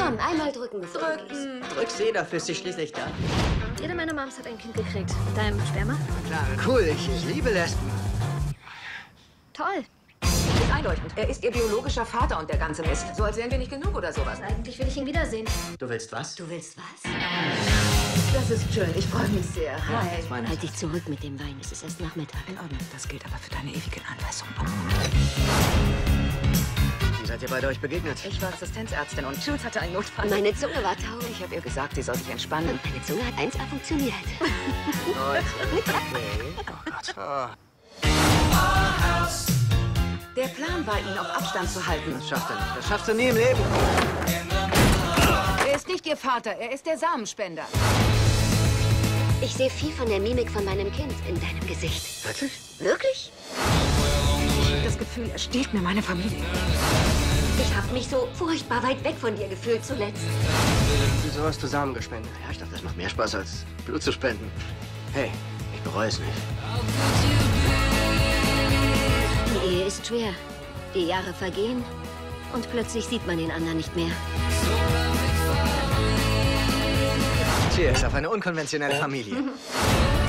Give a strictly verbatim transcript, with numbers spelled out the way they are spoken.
Komm, einmal drücken, bevor du gehst. Drücken. Drück sie, dafür ist sie schließlich da. Jede meiner Moms hat ein Kind gekriegt. Mit deinem Sperma? Klar, cool, ich, ich liebe Lesben. Toll. Ist einleuchtend. Er ist ihr biologischer Vater und der ganze Mist. So als wären wir nicht genug oder sowas. Eigentlich will ich ihn wiedersehen. Du willst was? Du willst was? Das ist schön. Ich freue mich sehr. Hi. Halt dich zurück mit dem Wein. Es ist erst Nachmittag. In Ordnung. Das gilt aber für deine ewige Anweisung. Wie seid ihr beide euch begegnet? Ich war Assistenzärztin und Jules hatte einen Notfall. Meine Zunge war taub. Ich habe ihr gesagt, sie soll sich entspannen. Und meine Zunge hat eins A funktioniert. Leute, okay. Oh Gott. Oh. Der Plan war, ihn auf Abstand zu halten. Das schafft er nicht. Das schaffst du nie im Leben. Er ist nicht ihr Vater, er ist der Samenspender. Ich sehe viel von der Mimik von meinem Kind in deinem Gesicht. Wirklich? Wirklich? Ich habe das Gefühl, er stiehlt mir meine Familie. Ich habe mich so furchtbar weit weg von dir gefühlt zuletzt. Wieso hast du Samen gespendet? Ja, ich dachte, das macht mehr Spaß, als Blut zu spenden. Hey, ich bereue es nicht. Die Ehe ist schwer. Die Jahre vergehen und plötzlich sieht man den anderen nicht mehr. Cheers auf eine unkonventionelle Familie.